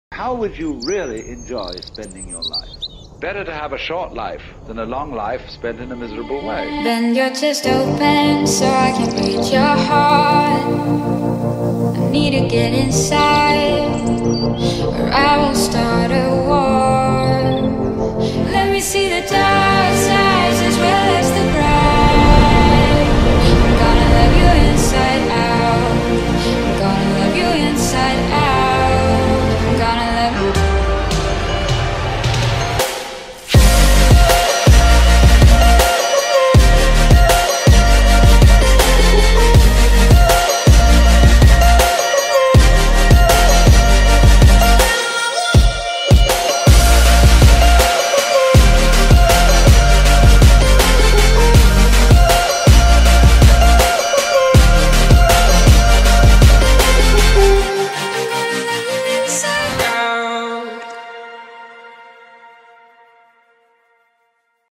How would you really enjoy spending your life? Better to have a short life than a long life spent in a miserable way. Bend your chest open so I can read your heart. I need to get inside, or I will